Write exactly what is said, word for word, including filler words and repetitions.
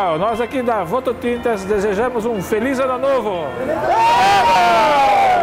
pessoal, nós aqui da Vototintas desejamos um feliz ano novo!